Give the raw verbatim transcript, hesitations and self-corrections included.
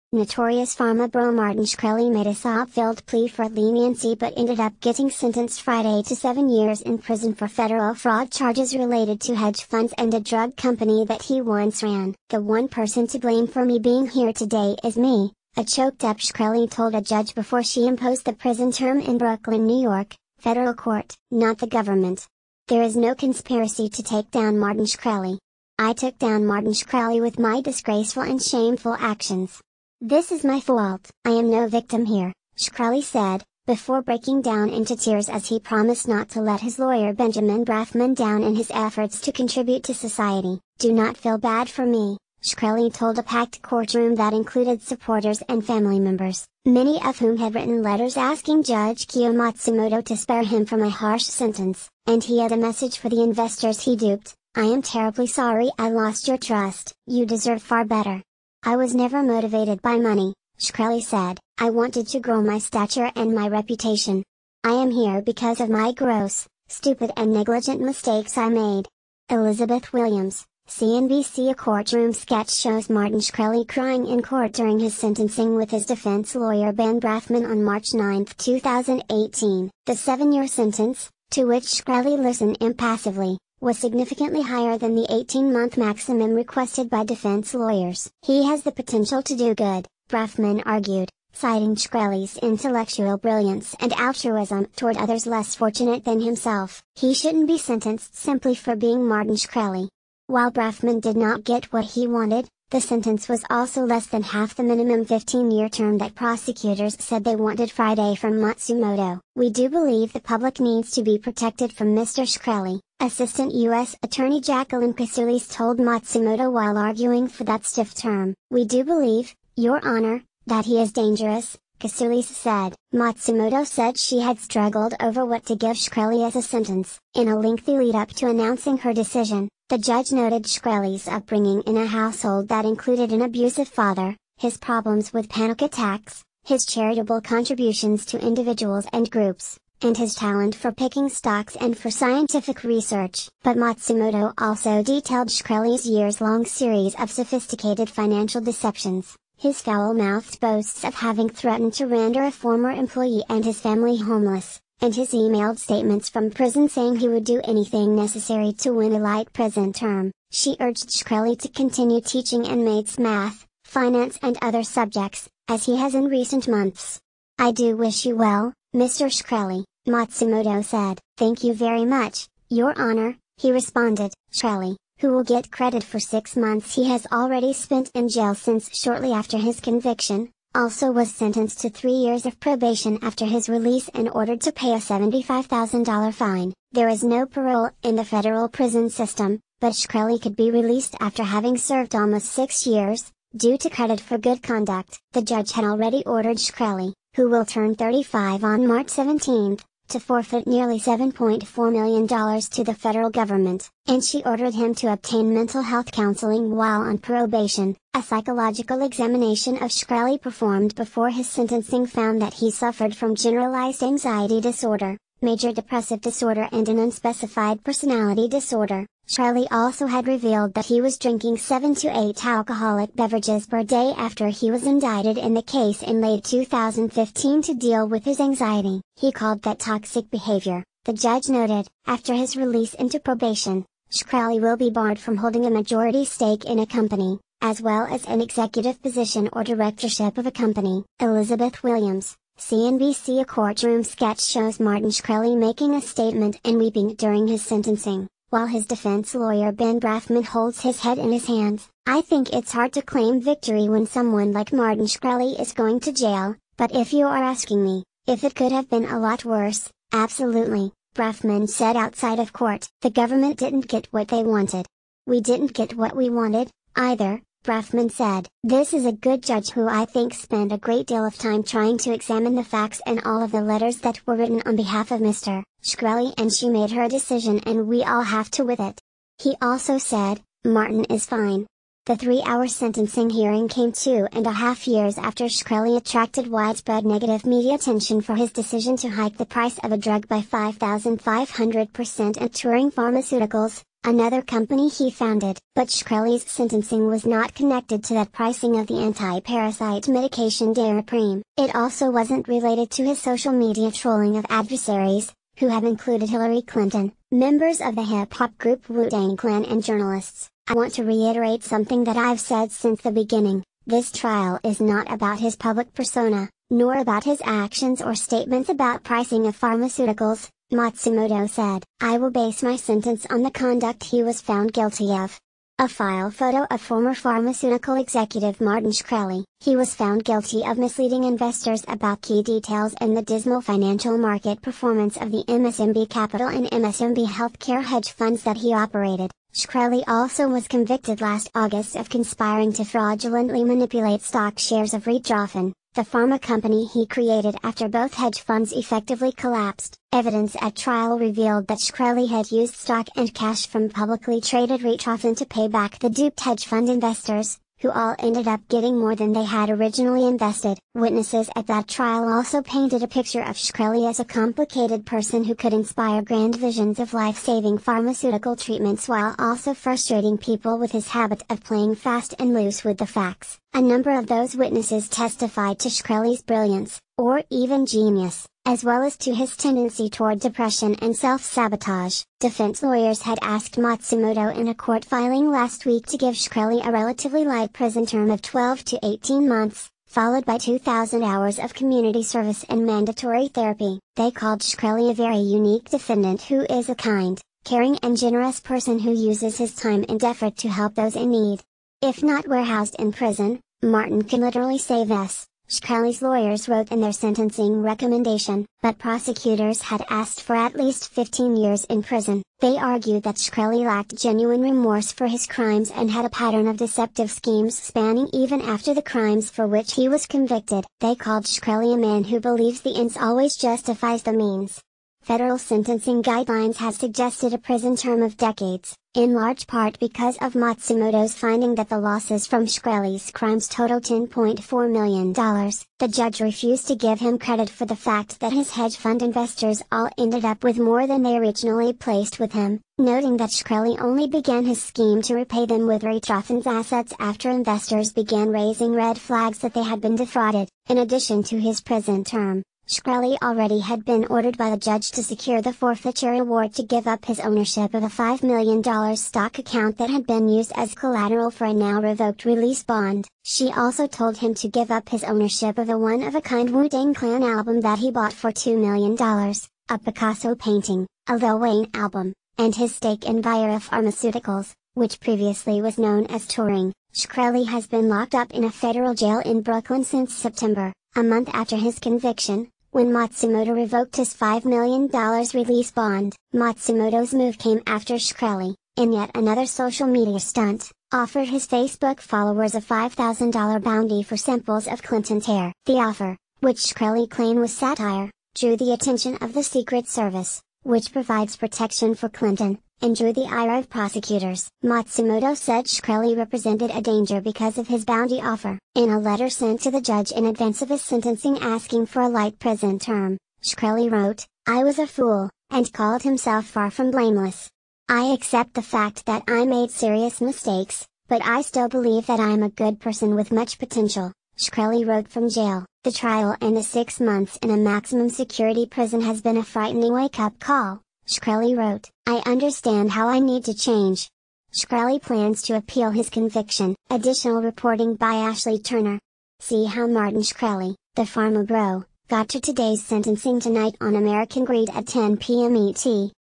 Notorious pharma bro Martin Shkreli made a sob-filled plea for leniency but ended up getting sentenced Friday to seven years in prison for federal fraud charges related to hedge funds and a drug company that he once ran. "The one person to blame for me being here today is me," a choked-up Shkreli told a judge before she imposed the prison term in Brooklyn, New York, federal court, not the government. "There is no conspiracy to take down Martin Shkreli. I took down Martin Shkreli with my disgraceful and shameful actions. This is my fault." "I am no victim here," Shkreli said, before breaking down into tears as he promised not to let his lawyer Benjamin Brafman down in his efforts to contribute to society. "Do not feel bad for me," Shkreli told a packed courtroom that included supporters and family members, many of whom had written letters asking Judge Kiyo Matsumoto to spare him from a harsh sentence, and he had a message for the investors he duped. "I am terribly sorry I lost your trust. You deserve far better. I was never motivated by money," Shkreli said. "I wanted to grow my stature and my reputation. I am here because of my gross, stupid and negligent mistakes I made." Elizabeth Williams, C N B C. A courtroom sketch shows Martin Shkreli crying in court during his sentencing with his defense lawyer Ben Brafman on March ninth, two thousand eighteen. The seven-year sentence, to which Shkreli listened impassively, was significantly higher than the eighteen-month maximum requested by defense lawyers. "He has the potential to do good," Brafman argued, citing Shkreli's intellectual brilliance and altruism toward others less fortunate than himself. "He shouldn't be sentenced simply for being Martin Shkreli." While Brafman did not get what he wanted, the sentence was also less than half the minimum fifteen-year term that prosecutors said they wanted Friday from Matsumoto. "We do believe the public needs to be protected from Mister Shkreli," Assistant U S Attorney Jacqueline Kasoulis told Matsumoto while arguing for that stiff term. "We do believe, Your Honor, that he is dangerous," Kasoulis said. Matsumoto said she had struggled over what to give Shkreli as a sentence. In a lengthy lead-up to announcing her decision, the judge noted Shkreli's upbringing in a household that included an abusive father, his problems with panic attacks, his charitable contributions to individuals and groups, and his talent for picking stocks and for scientific research. But Matsumoto also detailed Shkreli's years-long series of sophisticated financial deceptions, his foul-mouthed boasts of having threatened to render a former employee and his family homeless, and his emailed statements from prison saying he would do anything necessary to win a light prison term. She urged Shkreli to continue teaching inmates math, finance and other subjects, as he has in recent months. "I do wish you well, Mister Shkreli," Matsumoto said. "Thank you very much, Your Honor," he responded. Shkreli, who will get credit for six months he has already spent in jail since shortly after his conviction, also was sentenced to three years of probation after his release and ordered to pay a seventy-five thousand dollars fine. There is no parole in the federal prison system, but Shkreli could be released after having served almost six years, due to credit for good conduct. The judge had already ordered Shkreli, who will turn thirty-five on March seventeenth, to forfeit nearly seven point four million dollars to the federal government, and she ordered him to obtain mental health counseling while on probation. A psychological examination of Shkreli performed before his sentencing found that he suffered from generalized anxiety disorder, major depressive disorder and an unspecified personality disorder. Shkreli also had revealed that he was drinking seven to eight alcoholic beverages per day after he was indicted in the case in late two thousand fifteen to deal with his anxiety. He called that toxic behavior, the judge noted. After his release into probation, Shkreli will be barred from holding a majority stake in a company, as well as an executive position or directorship of a company. Elizabeth Williams, C N B C. A courtroom sketch shows Martin Shkreli making a statement and weeping during his sentencing, while his defense lawyer Ben Brafman holds his head in his hands. "I think it's hard to claim victory when someone like Martin Shkreli is going to jail, but if you are asking me, if it could have been a lot worse, absolutely," Brafman said outside of court. "The government didn't get what they wanted. We didn't get what we wanted, either," Brafman said. "This is a good judge who I think spent a great deal of time trying to examine the facts and all of the letters that were written on behalf of Mister Shkreli, and she made her decision and we all have to with it." He also said, "Martin is fine. The three-hour sentencing hearing came two and a half years after Shkreli attracted widespread negative media attention for his decision to hike the price of a drug by five thousand five hundred percent at Turing Pharmaceuticals, another company he founded. But Shkreli's sentencing was not connected to that pricing of the anti-parasite medication Daraprim. It also wasn't related to his social media trolling of adversaries, who have included Hillary Clinton, members of the hip-hop group Wu-Tang Clan and journalists. I want to reiterate something that I've said since the beginning. This trial is not about his public persona, nor about his actions or statements about pricing of pharmaceuticals, Matsumoto said. I will base my sentence on the conduct he was found guilty of. A file photo of former pharmaceutical executive Martin Shkreli. He was found guilty of misleading investors about key details in the dismal financial market performance of the M S M B Capital and M S M B Healthcare hedge funds that he operated. Shkreli also was convicted last August of conspiring to fraudulently manipulate stock shares of Richthofen, the pharma company he created after both hedge funds effectively collapsed. Evidence at trial revealed that Shkreli had used stock and cash from publicly traded Richthofen to pay back the duped hedge fund investors, who all ended up getting more than they had originally invested. Witnesses at that trial also painted a picture of Shkreli as a complicated person who could inspire grand visions of life-saving pharmaceutical treatments while also frustrating people with his habit of playing fast and loose with the facts. A number of those witnesses testified to Shkreli's brilliance, or even genius, as well as to his tendency toward depression and self-sabotage. Defense lawyers had asked Matsumoto in a court filing last week to give Shkreli a relatively light prison term of twelve to eighteen months, followed by two thousand hours of community service and mandatory therapy. They called Shkreli a very unique defendant who is a kind, caring and generous person who uses his time and effort to help those in need. If not warehoused in prison, Martin could literally save us, Shkreli's lawyers wrote in their sentencing recommendation, but prosecutors had asked for at least fifteen years in prison. They argued that Shkreli lacked genuine remorse for his crimes and had a pattern of deceptive schemes spanning even after the crimes for which he was convicted. They called Shkreli a man who believes the ends always justifies the means. Federal sentencing guidelines have suggested a prison term of decades, in large part because of Matsumoto's finding that the losses from Shkreli's crimes total ten point four million dollars. The judge refused to give him credit for the fact that his hedge fund investors all ended up with more than they originally placed with him, noting that Shkreli only began his scheme to repay them with Richthofen's assets after investors began raising red flags that they had been defrauded. In addition to his prison term, Shkreli already had been ordered by the judge to secure the forfeiture award to give up his ownership of a five million dollars stock account that had been used as collateral for a now revoked release bond. She also told him to give up his ownership of a one-of-a-kind Wu-Tang Clan album that he bought for two million dollars, a Picasso painting, a Lil Wayne album, and his stake in Vira Pharmaceuticals, which previously was known as Turing. Shkreli has been locked up in a federal jail in Brooklyn since September, a month after his conviction, when Matsumoto revoked his five million dollars release bond. Matsumoto's move came after Shkreli, in yet another social media stunt, offered his Facebook followers a five thousand dollars bounty for samples of Clinton's hair. The offer, which Shkreli claimed was satire, drew the attention of the Secret Service, which provides protection for Clinton, and drew the ire of prosecutors. Matsumoto said Shkreli represented a danger because of his bounty offer. In a letter sent to the judge in advance of his sentencing asking for a light prison term, Shkreli wrote, "I was a fool," and called himself far from blameless. "I accept the fact that I made serious mistakes, but I still believe that I am a good person with much potential," Shkreli wrote from jail. The trial and the six months in a maximum security prison has been a frightening wake-up call, Shkreli wrote. "I understand how I need to change." Shkreli plans to appeal his conviction. Additional reporting by Ashley Turner. See how Martin Shkreli, the pharma bro, got to today's sentencing tonight on American Greed at ten p m E T.